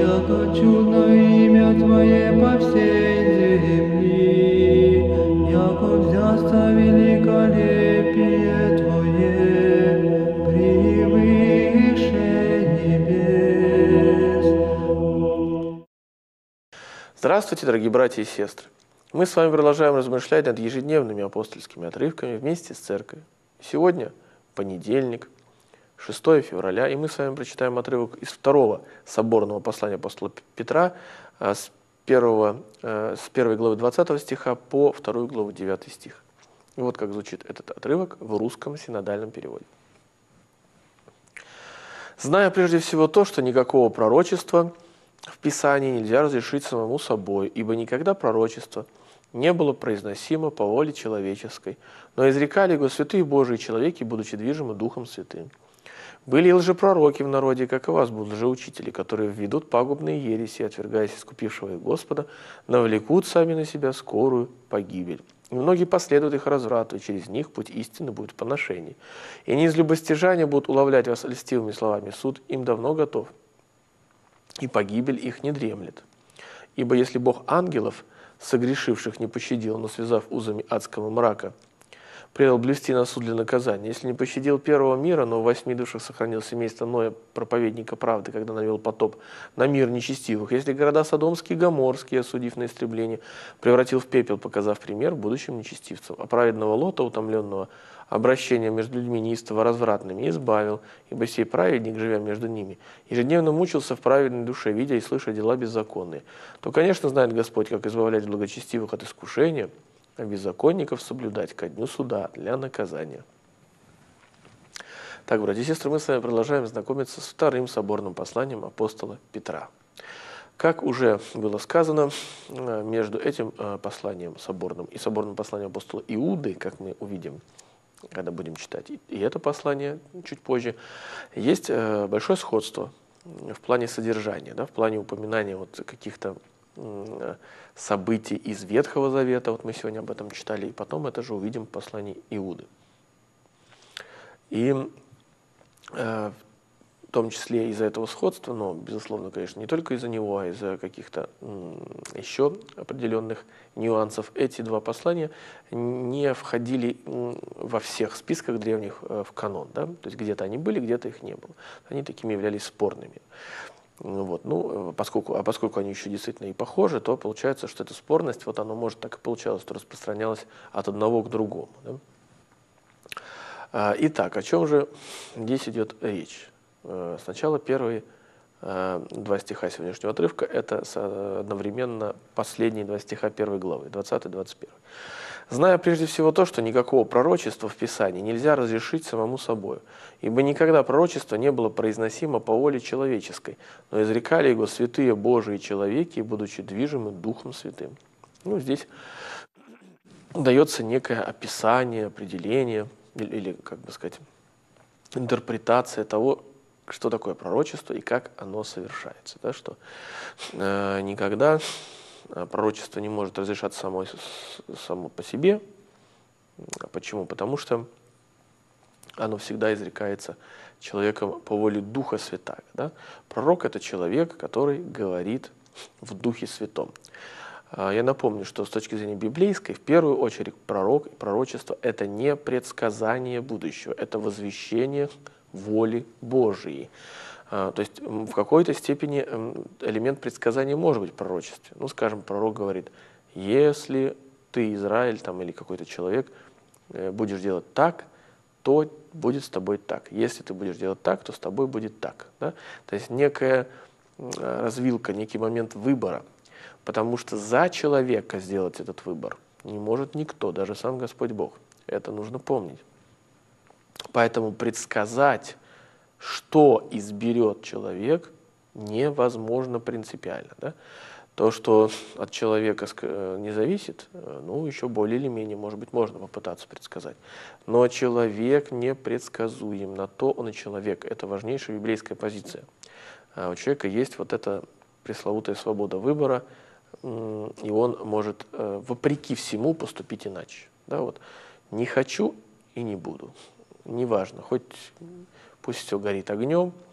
яко чудно имя Твое по всей земли, яко взясто великолепие Твое превыше небес. Здравствуйте, дорогие братья и сестры! Мы с вами продолжаем размышлять над ежедневными апостольскими отрывками вместе с церковью. Сегодня понедельник, 6 февраля, и мы с вами прочитаем отрывок из второго соборного послания апостола Петра с первой главы 20 стиха по 2 главу 9 стих. И вот как звучит этот отрывок в русском синодальном переводе. «Зная прежде всего то, что никакого пророчества в Писании нельзя разрешить самому собой, ибо никогда пророчество не было произносимо по воле человеческой, но изрекали его святые Божии человеки, будучи движимы Духом Святым. Были и лжепророки в народе, как и вас будут лжеучители, которые введут пагубные ереси, отвергаясь искупившего их Господа, навлекут сами на себя скорую погибель. И многие последуют их разврату, и через них путь истины будет в поношении. И не из любостяжания будут уловлять вас льстивыми словами, суд им давно готов, и погибель их не дремлет. Ибо если Бог ангелов, согрешивших, не пощадил, но связав узами адского мрака, предал блюсти на суд для наказания, если не пощадил первого мира, но в 8 душах сохранил семейство Ноя, проповедника правды, когда навел потоп на мир нечестивых, если города Содомские и Гоморские, осудив на истребление, превратил в пепел, показав пример будущим нечестивцам, а праведного Лота, утомленного обращением между людьми неистово развратными, избавил, ибо сей праведник, живя между ними, ежедневно мучился в праведной душе, видя и слыша дела беззаконные. То, конечно, знает Господь, как избавлять благочестивых от искушения, а беззаконников соблюдать ко дню суда для наказания». Так, братья и сестры, мы с вами продолжаем знакомиться с вторым соборным посланием апостола Петра. Как уже было сказано, между этим посланием соборным и соборным посланием апостола Иуды, как мы увидим, когда будем читать и это послание чуть позже, есть большое сходство в плане содержания, да, в плане упоминания вот каких-то событий из Ветхого Завета. Вот мы сегодня об этом читали, и потом это же увидим в послании Иуды. И в том числе из-за этого сходства, но, безусловно, конечно, не только из-за него, а из-за каких-то еще определенных нюансов, эти два послания не входили во всех списках древних в канон. Да? То есть где-то они были, где-то их не было. Они такими являлись спорными. Вот. Ну, поскольку они еще действительно и похожи, то получается, что эта спорность, вот оно может так и получалось, что распространялась от одного к другому. Да? Итак, о чем же здесь идет речь? Сначала первые два стиха сегодняшнего отрывка, это одновременно последние два стиха первой главы, 20-21. «Зная прежде всего то, что никакого пророчества в Писании нельзя разрешить самому собой, ибо никогда пророчество не было произносимо по воле человеческой, но изрекали его святые Божии человеки, будучи движимы Духом Святым». Ну, здесь дается некое описание, определение, или как бы сказать, интерпретация того, что такое пророчество и как оно совершается. Да, что никогда пророчество не может разрешаться само по себе. Почему? Потому что оно всегда изрекается человеком по воле Духа Святаго. Да? Пророк – это человек, который говорит в Духе Святом. Я напомню, что с точки зрения библейской, в первую очередь пророк и пророчество – это не предсказание будущего, это возвещение воли Божией. То есть в какой-то степени элемент предсказания может быть в пророчестве. Ну, скажем, пророк говорит: если ты, Израиль, там, или какой-то человек, будешь делать так, то будет с тобой так. Если ты будешь делать так, то с тобой будет так. Да? То есть некая развилка, некий момент выбора. Потому что за человека сделать этот выбор не может никто, даже сам Господь Бог. Это нужно помнить. Поэтому предсказать, что изберет человек, невозможно принципиально. Да? То, что от человека не зависит, ну, еще более или менее, может быть, можно попытаться предсказать. Но человек непредсказуем, на то он и человек. Это важнейшая библейская позиция. У человека есть вот эта пресловутая свобода выбора, и он может вопреки всему поступить иначе. Да, вот. Не хочу и не буду. Неважно, хоть пусть все горит огнем,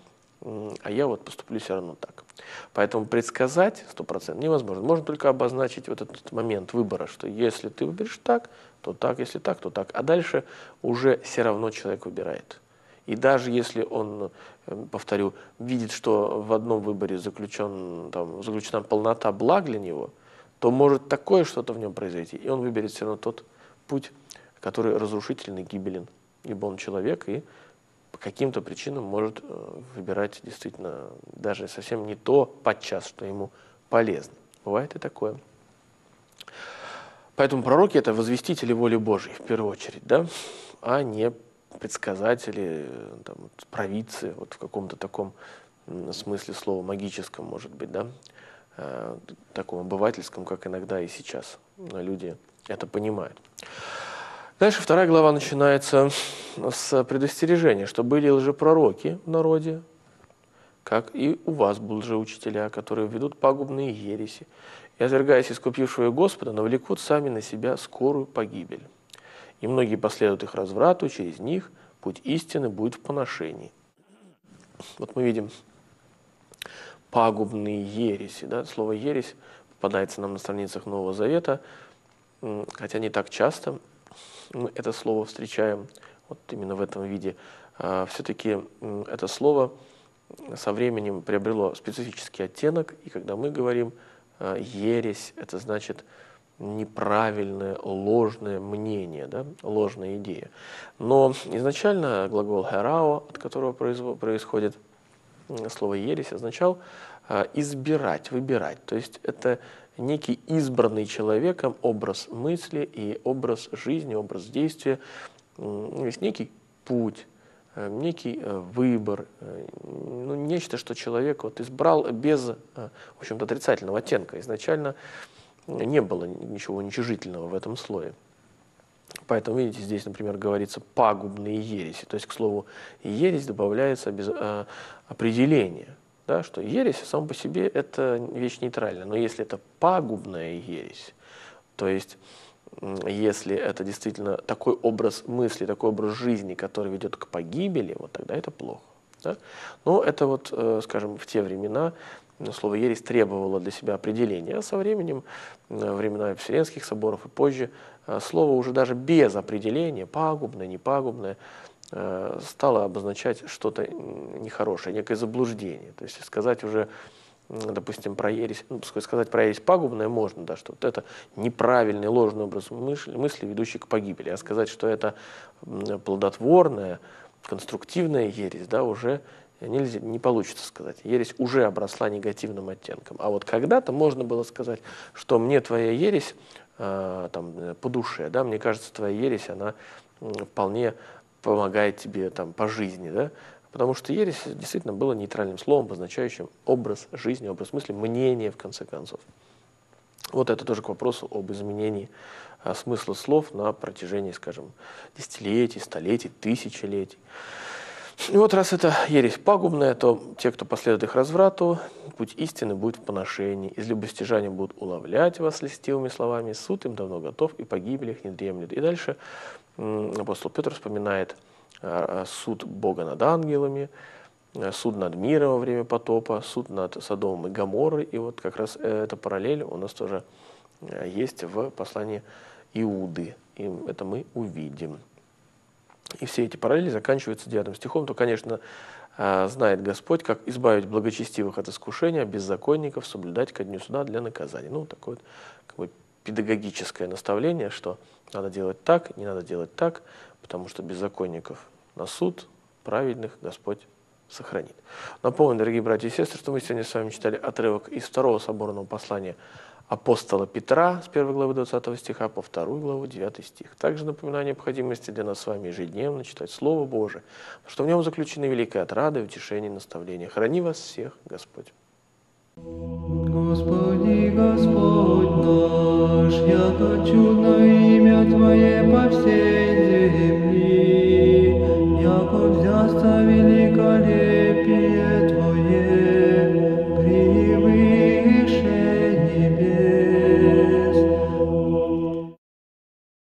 а я вот поступлю все равно так. Поэтому предсказать 100% невозможно. Можно только обозначить вот этот момент выбора, что если ты выберешь так, то так, если так, то так. А дальше уже все равно человек выбирает. И даже если он, повторю, видит, что в одном выборе заключена полнота благ для него, то может такое что-то в нем произойти, и он выберет все равно тот путь, который разрушительный, гибелен. Ибо он человек и по каким-то причинам может выбирать действительно даже совсем не то подчас, что ему полезно. Бывает и такое. Поэтому пророки – это возвестители воли Божьей, в первую очередь, да? А не предсказатели, там, провидцы, вот в каком-то таком смысле слова магическом, может быть, да? Таком обывательском, как иногда и сейчас люди это понимают. Дальше 2 глава начинается с предостережения, что были лжепророки в народе, как и у вас будут лжеучителя, которые ведут пагубные ереси, и, отвергаясь искупившего Господа, навлекут сами на себя скорую погибель. И многие последуют их разврату, через них путь истины будет в поношении. Вот мы видим пагубные ереси. Да? Слово «ересь» попадается нам на страницах Нового Завета, хотя не так часто мы это слово встречаем вот именно в этом виде. Все-таки это слово со временем приобрело специфический оттенок, и когда мы говорим «ересь», это значит неправильное, ложное мнение, да? Ложная идея. Но изначально глагол «херао», от которого происходит слово «ересь», означал избирать, выбирать. То есть это некий избранный человеком образ мысли и образ жизни, образ действия, то есть некий путь, некий выбор, нечто, что человек вот избрал без, в общем-то, отрицательного оттенка. Изначально не было ничего уничижительного в этом слое. Поэтому, видите, здесь, например, говорится «пагубные ереси». То есть к слову «ересь» добавляется определение, да, что ересь сам по себе – это вещь нейтральная. Но если это пагубная ересь, то есть если это действительно такой образ мысли, такой образ жизни, который ведет к погибели, вот тогда это плохо. Да? Но это вот, скажем, в те времена слово «ересь» требовало для себя определения, а со временем, времена Вселенских соборов и позже, слово уже даже без определения, пагубное, непагубное, стало обозначать что-то нехорошее, некое заблуждение. То есть сказать уже, допустим, про ересь, сказать про ересь пагубное можно, да, что вот это неправильный, ложный образ мысли, ведущий к погибели. А сказать, что это плодотворная, конструктивная ересь, да, уже нельзя, не получится сказать. Ересь уже обросла негативным оттенком. А вот когда-то можно было сказать, что мне твоя ересь там, по душе, да, мне кажется, твоя ересь, она вполне помогает тебе там, по жизни, да, потому что ересь действительно было нейтральным словом, обозначающим образ жизни, образ мысли, мнение, в конце концов. Вот это тоже к вопросу об изменении смысла слов на протяжении, скажем, десятилетий, столетий, тысячелетий. И вот раз это ересь пагубная, то те, кто последует их разврату, путь истины будет в поношении. Из любостяжания будут уловлять вас льстивыми словами, суд им давно готов, и погибель их не дремлет. И дальше апостол Петр вспоминает суд Бога над ангелами, суд над миром во время потопа, суд над Содомом и Гоморрой. И вот как раз эта параллель у нас тоже есть в послании Иуды. И это мы увидим. И все эти параллели заканчиваются 9 стихом. То, конечно, знает Господь, как избавить благочестивых от искушения, а беззаконников соблюдать ко дню суда для наказания. Ну, такое вот, как бы педагогическое наставление, что надо делать так, не надо делать так, потому что беззаконников на суд, праведных Господь сохранит. Напомню, дорогие братья и сестры, что мы сегодня с вами читали отрывок из 2 соборного послания апостола Петра с 1 главы 20 стиха по 2 главу 9 стих. Также напоминаю о необходимости для нас с вами ежедневно читать Слово Божие, потому что в нем заключены великая отрада и утешение и наставление. Храни вас всех, Господь. Господи, Господь наш, яко чудно имя Твое по всей